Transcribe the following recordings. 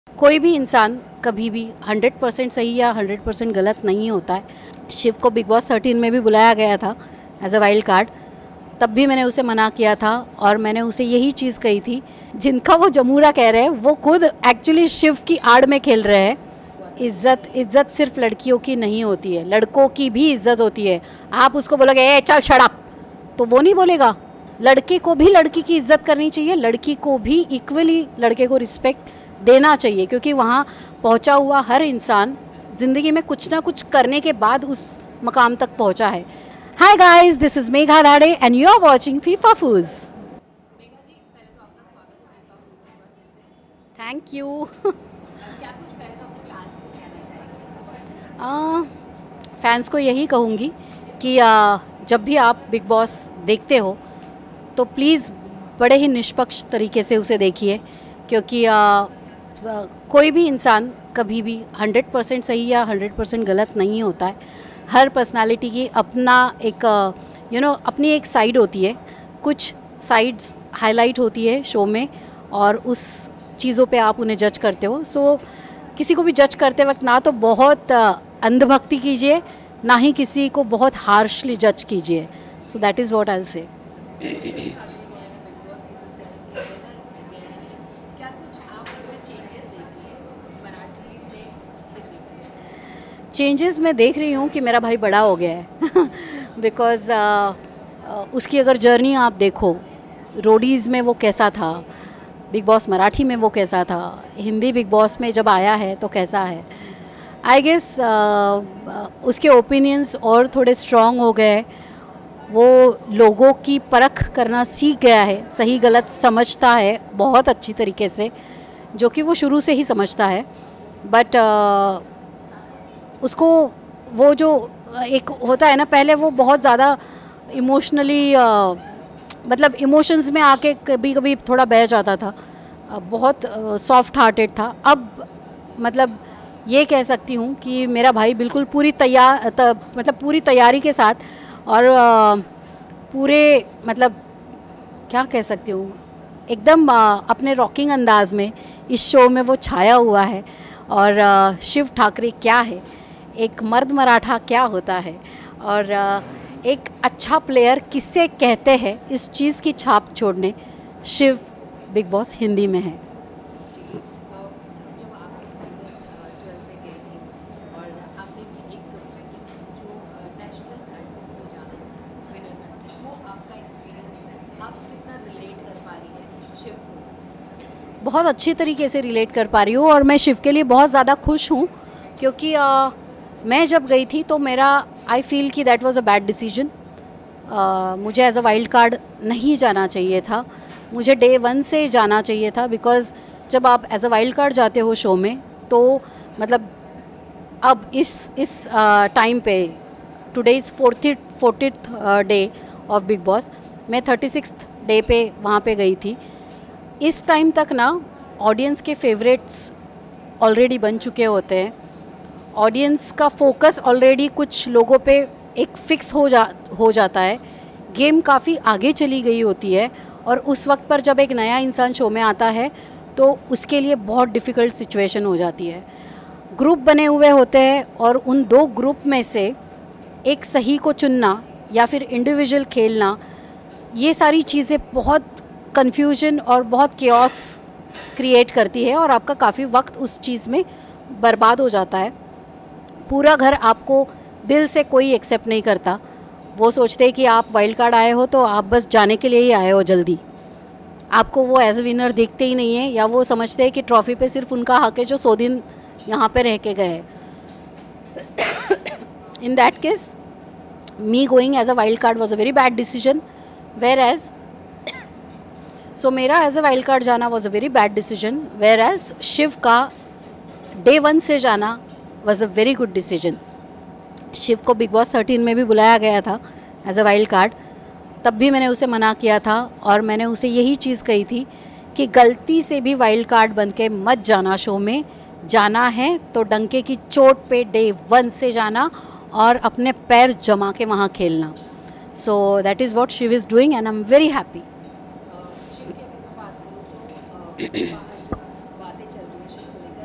कोई भी इंसान कभी भी 100% सही या 100% गलत नहीं होता है। शिव को बिग बॉस 13 में भी बुलाया गया था एज अ वाइल्ड कार्ड, तब भी मैंने उसे मना किया था और मैंने उसे यही चीज़ कही थी। जिनका वो जमूरा कह रहे हैं वो खुद एक्चुअली शिव की आड़ में खेल रहे हैं। इज्जत सिर्फ लड़कियों की नहीं होती है, लड़कों की भी इज्जत होती है। आप उसको बोलोगे ए चल शट अप, तो वो नहीं बोलेगा। लड़के को भी लड़की की इज्जत करनी चाहिए, लड़की को भी इक्वली लड़के को रिस्पेक्ट देना चाहिए, क्योंकि वहाँ पहुँचा हुआ हर इंसान ज़िंदगी में कुछ ना कुछ करने के बाद उस मकाम तक पहुँचा है। Hi guys, this is Megha Dade and you are watching FIFA Fooz. Thank you. Fans को यही कहूँगी कि जब भी आप बिग बॉस देखते हो तो प्लीज़ बड़े ही निष्पक्ष तरीके से उसे देखिए, क्योंकि कोई भी इंसान कभी भी 100% सही या 100% गलत नहीं होता है। हर पर्सनालिटी की अपना एक अपनी एक साइड होती है, कुछ साइड्स हाईलाइट होती है शो में और उस चीज़ों पे आप उन्हें जज करते हो। सो किसी को भी जज करते वक्त ना तो बहुत अंधभक्ति कीजिए, ना ही किसी को बहुत हार्शली जज कीजिए। So that is what I will say. Changes मैं देख रही हूँ कि मेरा भाई बड़ा हो गया है बिकॉज़ उसकी अगर जर्नी आप देखो, रोडीज़ में वो कैसा था, बिग बॉस मराठी में वो कैसा था, हिंदी बिग बॉस में जब आया है तो कैसा है। आई गेस उसके ओपिनियंस और थोड़े स्ट्रॉन्ग हो गए, वो लोगों की परख करना सीख गया है, सही गलत समझता है बहुत अच्छी तरीके से, जो कि वो शुरू से ही समझता है। बट उसको वो जो एक होता है ना, पहले वो बहुत ज़्यादा इमोशनली मतलब इमोशंस में आके कभी कभी थोड़ा बह जाता था, बहुत सॉफ्ट हार्टेड था। अब मतलब ये कह सकती हूँ कि मेरा भाई बिल्कुल पूरी तैयारी के साथ और पूरे मतलब क्या कह सकती हूँ, एकदम अपने रॉकिंग अंदाज में इस शो में वो छाया हुआ है। और शिव ठाकरे क्या है, एक मर्द मराठा क्या होता है और एक अच्छा प्लेयर किससे कहते हैं, इस चीज़ की छाप छोड़ने शिव बिग बॉस हिंदी में है। बहुत अच्छी तरीके से रिलेट कर पा रही हूँ और मैं शिव के लिए बहुत ज़्यादा खुश हूँ, क्योंकि मैं जब गई थी तो मेरा आई फील कि that was a bad decision. मुझे एज अ वाइल्ड कार्ड नहीं जाना चाहिए था, मुझे डे 1 से जाना चाहिए था। बिकॉज़ जब आप एज अ वाइल्ड कार्ड जाते हो शो में तो मतलब अब इस टाइम पे today is 40th day of Bigg Boss, मैं 36th डे पे वहाँ पे गई थी। इस टाइम तक ना ऑडियंस के फेवरेट्स ऑलरेडी बन चुके होते हैं, ऑडियंस का फोकस ऑलरेडी कुछ लोगों पे एक फिक्स हो जाता है, गेम काफ़ी आगे चली गई होती है और उस वक्त पर जब एक नया इंसान शो में आता है तो उसके लिए बहुत डिफ़िकल्ट सिचुएशन हो जाती है। ग्रुप बने हुए होते हैं और उन दो ग्रुप में से एक सही को चुनना या फिर इंडिविजुअल खेलना, ये सारी चीज़ें बहुत कन्फ्यूजन और बहुत केओस क्रिएट करती है और आपका काफ़ी वक्त उस चीज़ में बर्बाद हो जाता है। पूरा घर आपको दिल से कोई एक्सेप्ट नहीं करता, वो सोचते हैं कि आप वाइल्ड कार्ड आए हो तो आप बस जाने के लिए ही आए हो जल्दी, आपको वो एज ए विनर देखते ही नहीं है, या वो समझते हैं कि ट्रॉफी पे सिर्फ उनका हक है जो 100 दिन यहाँ पे रह के गए। In that case me going as a wild card was a very bad decision, whereas so मेरा एज अ वाइल्ड कार्ड जाना was a very bad decision, whereas Shiv का डे 1 से जाना was a very good decision. Shiv को Bigg boss 13 में भी बुलाया गया था एज अ वाइल्ड कार्ड, तब भी मैंने उसे मना किया था और मैंने उसे यही चीज़ कही थी कि गलती से भी वाइल्ड कार्ड बन के मत जाना, शो में जाना है तो डंके की चोट पे डे 1 से जाना और अपने पैर जमा के वहाँ खेलना। So that is what Shiv is doing and I am very happy. Shiv की अगर मैं बात करूँ तो बाहर जो बातें चल रही है शिव को लेकर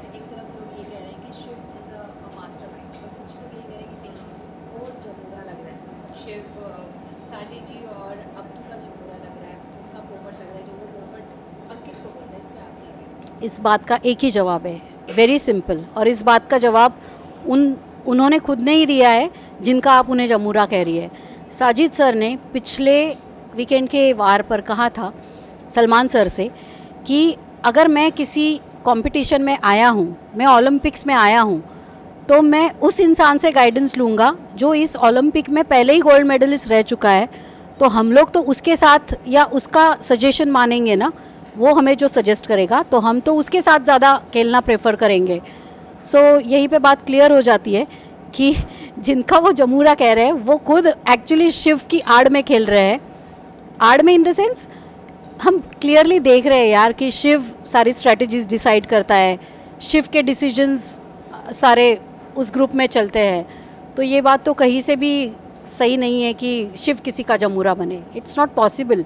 शिव साजिद जी और अब्दू का जो बुरा लग रहा है, उनका पोपट लग रहा है, जो वो पोपट अंकित को बोलता है, इस पर आप क्या कहेंगे? इस बात का एक ही जवाब है, वेरी सिंपल। और इस बात का जवाब उन्होंने खुद ने ही दिया है जिनका आप उन्हें जमूरा कह रही है। साजिद सर ने पिछले वीकेंड के वार पर कहा था सलमान सर से कि अगर मैं किसी कंपटीशन में आया हूँ, मैं ओलंपिक्स में आया हूँ, तो मैं उस इंसान से गाइडेंस लूँगा जो इस ओलंपिक में पहले ही गोल्ड मेडलिस्ट रह चुका है। तो हम लोग तो उसके साथ या उसका सजेशन मानेंगे ना, वो हमें जो सजेस्ट करेगा तो हम तो उसके साथ ज़्यादा खेलना प्रेफर करेंगे। सो यहीं पे बात क्लियर हो जाती है कि जिनका वो जमूरा कह रहे हैं वो खुद एक्चुअली शिव की आड़ में खेल रहे हैं। आड़ में इन द सेंस हम क्लियरली देख रहे हैं यार कि शिव सारी स्ट्रेटजीज डिसाइड करता है, शिव के डिसीजंस सारे उस ग्रुप में चलते हैं। तो ये बात तो कहीं से भी सही नहीं है कि शिव किसी का जमूरा बने। It's not possible.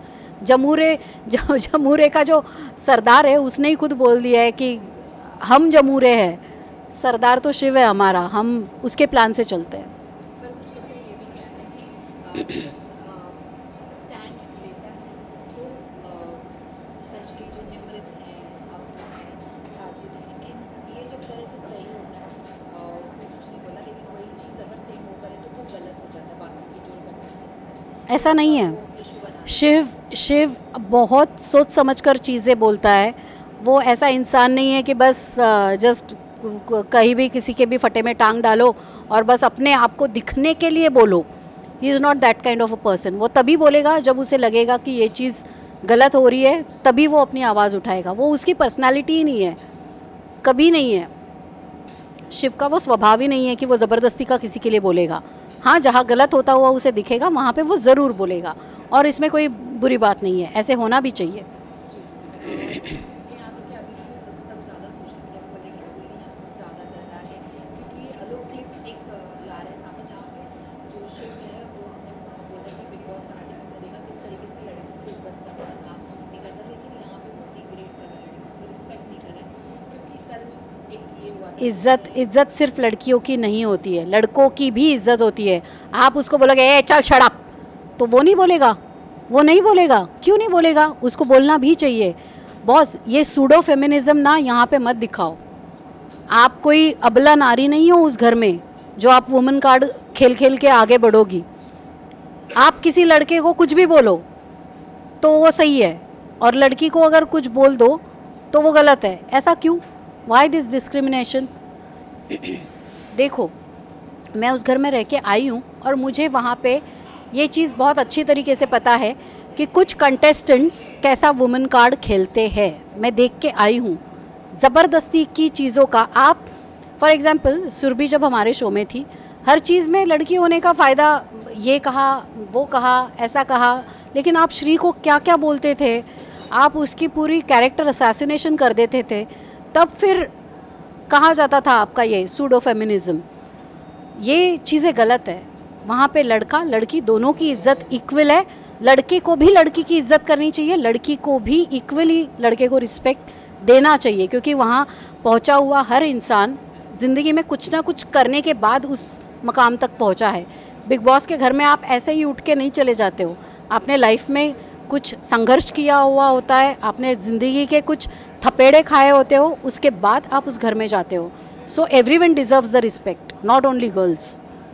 जमूरे का जो सरदार है उसने ही खुद बोल दिया है कि हम जमूरे हैं, सरदार तो शिव है हमारा, हम उसके प्लान से चलते हैं। पर कुछ लोग का ये भी कहना है कि स्टैंड लेता है तो स्पेशली जो निमृत हैं, अब्दू हैं, साजिद हैं, ये जब करे तो सही होता है, उसमें कुछ नहीं बोला, लेकिन वही चीज़ अगर सेम वो करे तो वो गलत हो जाता है बाकी की जो कंटेस्टेंट्स हैं। ऐसा नहीं है। शिव बहुत सोच समझकर चीज़ें बोलता है। वो ऐसा इंसान नहीं है कि बस जस्ट कहीं भी किसी के भी फटे में टांग डालो और बस अपने आप को दिखने के लिए बोलो। He is not that kind of a person. वो तभी बोलेगा जब उसे लगेगा कि ये चीज़ गलत हो रही है, तभी वो अपनी आवाज़ उठाएगा। वो उसकी पर्सनालिटी ही नहीं है, कभी नहीं है। शिव का वो स्वभाव ही नहीं है कि वो ज़बरदस्ती का किसी के लिए बोलेगा। हाँ, जहाँ गलत होता हुआ उसे दिखेगा वहाँ पे वो ज़रूर बोलेगा, और इसमें कोई बुरी बात नहीं है, ऐसे होना भी चाहिए। यहाँ तक कि अभी सब ज़्यादा सोशल मीडिया पर बोलने की बुलियाँ ज़्यादा कर रहा है, क्योंकि लोग क्लिप एक ला रहे हैं सामने जहाँ पे जो शिव है वो हमने बोल रहे कि बिग बॉस मराठी में हमने देखा किस तरीके से लड़कियों की इज्जत कर रहा था, नहीं करता, लेकिन यहाँ पे वो डिग्रेड कर रहा है, लड़कियों को रिस्पेक्ट नहीं कर रहा है। क्योंकि कल एक ये हुआ था, इज्जत सिर्फ लड़कियों की नहीं होती है, लड़कों की भी इज्जत होती है। आप उसको बोलोगे ए चल शट अप, तो वो नहीं बोलेगा, वो नहीं बोलेगा। क्यों नहीं बोलेगा? उसको बोलना भी चाहिए। बॉस, ये सूडो फेमिनिज्म ना यहाँ पे मत दिखाओ। आप कोई अबला नारी नहीं हो उस घर में जो आप वुमेन कार्ड खेल खेल के आगे बढ़ोगी। आप किसी लड़के को कुछ भी बोलो तो वो सही है, और लड़की को अगर कुछ बोल दो तो वो गलत है। ऐसा क्यों? Why this discrimination? देखो, मैं उस घर में रह के आई हूँ और मुझे वहाँ पे ये चीज़ बहुत अच्छी तरीके से पता है कि कुछ कंटेस्टेंट्स कैसा वुमेन कार्ड खेलते हैं। मैं देख के आई हूँ ज़बरदस्ती की चीज़ों का। आप फॉर एग्ज़ाम्पल सुरभि जब हमारे शो में थी, हर चीज़ में लड़की होने का फ़ायदा, ये कहा, वो कहा, ऐसा कहा, लेकिन आप श्री को क्या क्या बोलते थे, आप उसकी पूरी कैरेक्टर असैसिनेशन कर देते थे। तब फिर कहा जाता था आपका ये सूडो फेमिनिज्म। ये चीज़ें गलत है। वहाँ पे लड़का लड़की दोनों की इज्जत इक्वल है। लड़के को भी लड़की की इज्जत करनी चाहिए, लड़की को भी इक्वली लड़के को रिस्पेक्ट देना चाहिए, क्योंकि वहाँ पहुँचा हुआ हर इंसान ज़िंदगी में कुछ ना कुछ करने के बाद उस मकाम तक पहुँचा है। बिग बॉस के घर में आप ऐसे ही उठ के नहीं चले जाते हो। आपने लाइफ में कुछ संघर्ष किया हुआ होता है, आपने ज़िंदगी के कुछ थपेड़े खाए होते हो, उसके बाद आप उस घर में जाते हो। So everyone deserves the respect, not only girls.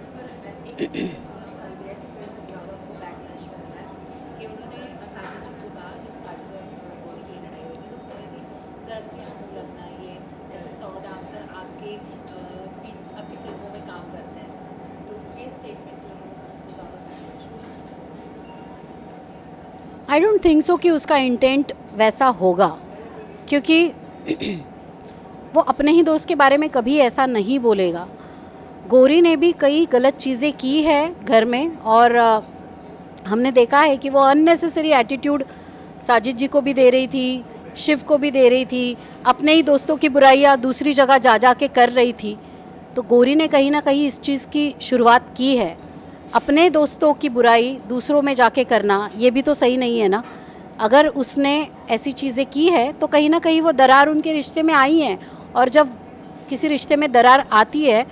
I don't think so कि उसका इंटेंट वैसा होगा, क्योंकि वो अपने ही दोस्त के बारे में कभी ऐसा नहीं बोलेगा। गौरी ने भी कई गलत चीज़ें की है घर में, और हमने देखा है कि वो अननेसेसरी एटीट्यूड साजिद जी को भी दे रही थी, शिव को भी दे रही थी, अपने ही दोस्तों की बुराइयाँ दूसरी जगह जा जा के कर रही थी। तो गौरी ने कहीं ना कहीं इस चीज़ की शुरुआत की है। अपने दोस्तों की बुराई दूसरों में जाके करना, ये भी तो सही नहीं है ना। अगर उसने ऐसी चीज़ें की है तो कहीं ना कहीं वो दरार उनके रिश्ते में आई है, और जब किसी रिश्ते में दरार आती है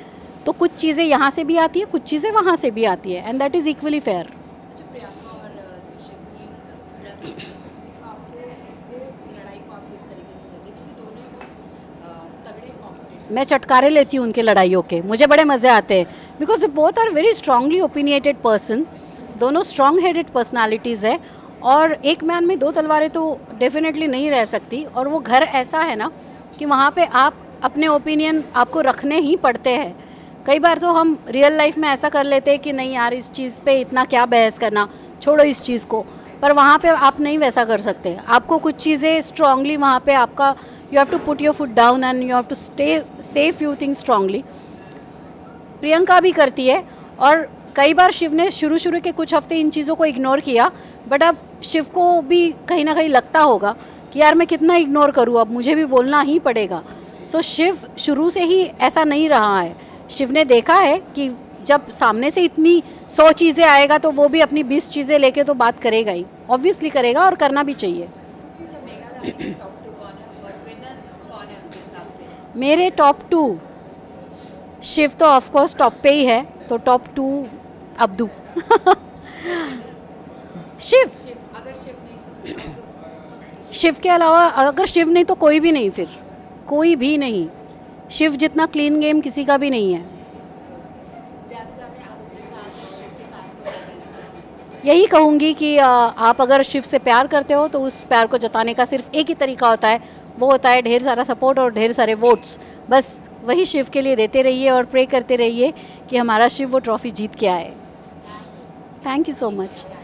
तो कुछ चीज़ें यहाँ से भी आती है, कुछ चीज़ें वहाँ से भी आती है, and that is equally fair. अच्छा, प्रियंका और जब शिव की भिड़ंत हुई थी, तो आपको वो लड़ाई को आप किस तरीके से देखते, क्योंकि दोनों तगड़े कॉम्पिटिटर। मैं चटकारे लेती हूँ उनके लड़ाइयों के, मुझे बड़े मज़े आते हैं, because both are very strongly opinionated person, दोनों स्ट्रॉन्ग हेडेड पर्सनालिटीज़ है, और एक म्यान में दो तलवारें तो डेफिनेटली नहीं रह सकती। और वो घर ऐसा है ना कि वहाँ पे आप अपने ओपिनियन आपको रखने ही पड़ते हैं। कई बार तो हम रियल लाइफ में ऐसा कर लेते हैं कि नहीं यार, इस चीज़ पे इतना क्या बहस करना, छोड़ो इस चीज़ को, पर वहाँ पे आप नहीं वैसा कर सकते। आपको कुछ चीज़ें स्ट्रांगली वहाँ पे आपका, you have to put your foot down and you have to say few things strongly. Priyanka भी करती है, और कई बार शिव ने शुरू के कुछ हफ्ते इन चीज़ों को इग्नोर किया, बट अब शिव को भी कहीं ना कहीं लगता होगा कि यार मैं कितना इग्नोर करूँ, अब मुझे भी बोलना ही पड़ेगा। सो शिव शुरू से ही ऐसा नहीं रहा है। शिव ने देखा है कि जब सामने से इतनी 100 चीज़ें आएगा तो वो भी अपनी 20 चीज़ें लेके तो बात करेगा ही, ऑब्वियसली करेगा, और करना भी चाहिए। अच्छा, मेगा रानी के टॉप 2 कौन है और विनर कौन है उनके हिसाब से? मेरे टॉप 2, शिव तो ऑफकोर्स टॉप पे ही है, तो टॉप 2 अब्दू। शिव, अगर शिव नहीं तो शिव के अलावा, अगर शिव नहीं तो कोई भी नहीं, फिर कोई भी नहीं। शिव जितना क्लीन गेम किसी का भी नहीं है। जाते जाते आप अपने फैंस और शिव के फैंस को क्या कहना चाहेंगे? यही कहूँगी कि आप अगर शिव से प्यार करते हो तो उस प्यार को जताने का सिर्फ एक ही तरीका होता है, वो होता है ढेर सारा सपोर्ट और ढेर सारे वोट्स। बस वही शिव के लिए देते रहिए और प्रे करते रहिए कि हमारा शिव वो ट्रॉफी जीत के आए। Thank you so much.